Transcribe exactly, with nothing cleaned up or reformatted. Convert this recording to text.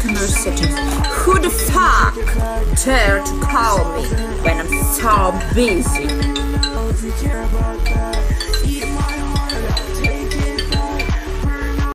customer settings. Who the fuck dare to call me when I'm so busy?